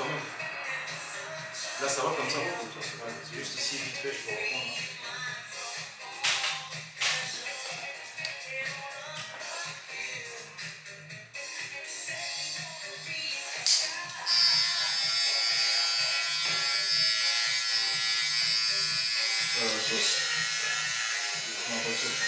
quand même. Là, ça va comme ça, c'est juste ici, vite fait, je peux reprendre. Hein. La sauce. Non, pas de sauce.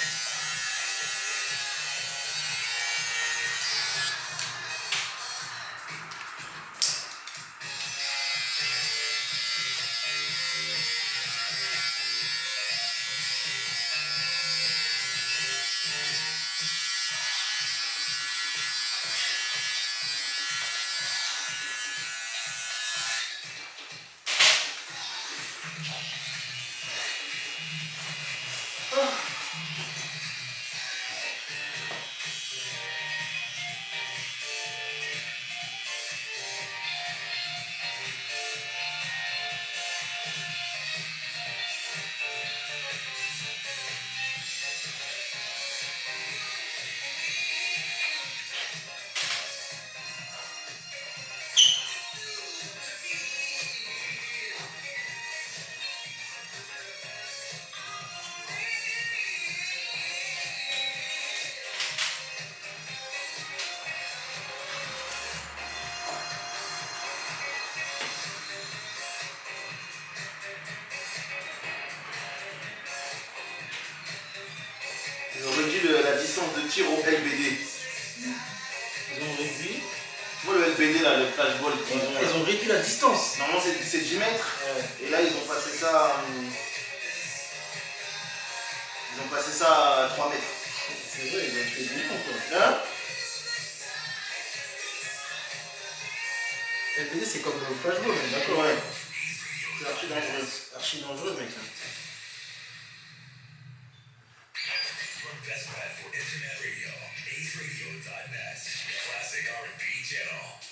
Ils ont réduit la distance de tir au LBD. Ils ont réduit. Tu vois le LBD là, le flashball qu'ils ont. Ils ont réduit la distance. Normalement c'est 10 mètres. Ouais. Et là ils ont passé ça. Ils ont passé ça à 3 mètres. C'est vrai, ils ont fait du temps quoi. Hein? LBD c'est comme le flashball, d'accord? Ouais. C'est archi dangereux. Archi dangereux, mec. Best bet for internet radio. AceRadio.net. Classic R&B channel.